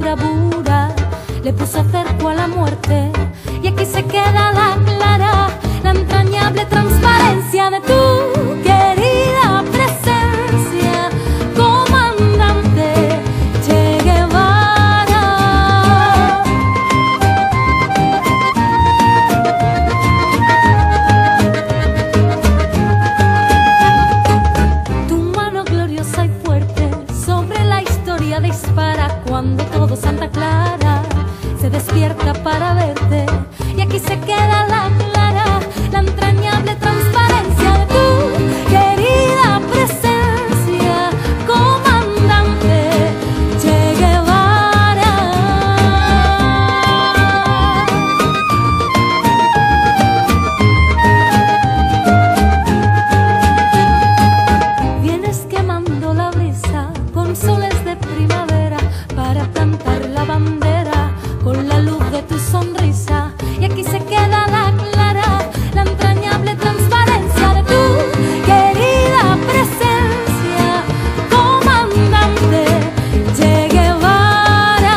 bravura le puso cerco a la muerte. Y aquí se queda la clara, la entrañable transparencia de tu querida presencia, comandante Che Guevara. Tu mano gloriosa y fuerte sobre la historia dispara cuando todo Santa Clara se despierta para verte. Y aquí se queda la clara, la entrañable transparencia de tu querida presencia, comandante Che Guevara. Vienes quemando la brisa con soles de primavera para plantar la bandera con la luz de tu sonrisa. Y aquí se queda la clara, la entrañable transparencia de tu querida presencia, comandante Che Guevara.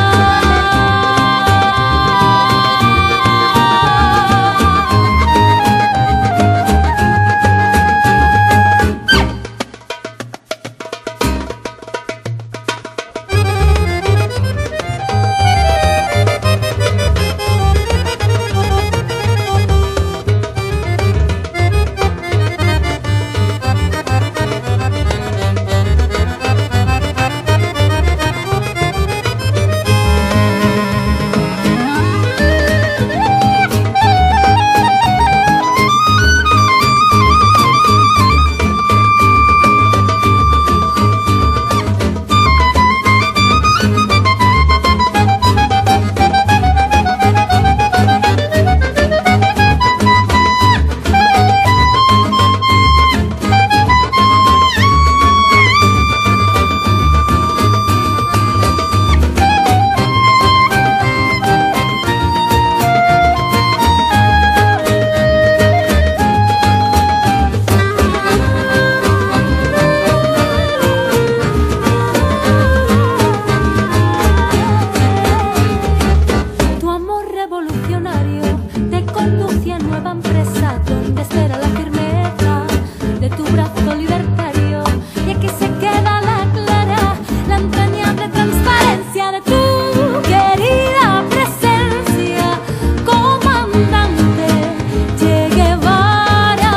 Te conducía a nueva empresa donde espera la firmeza de tu brazo libertario. Y aquí se queda la clara, la entrañable transparencia de tu querida presencia, comandante Che Guevara.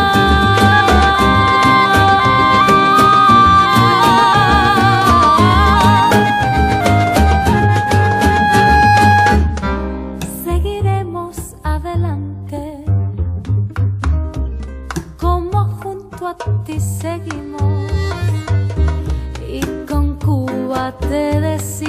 Seguiremos adelante, como junto a ti seguimos, y con Cuba te decimos.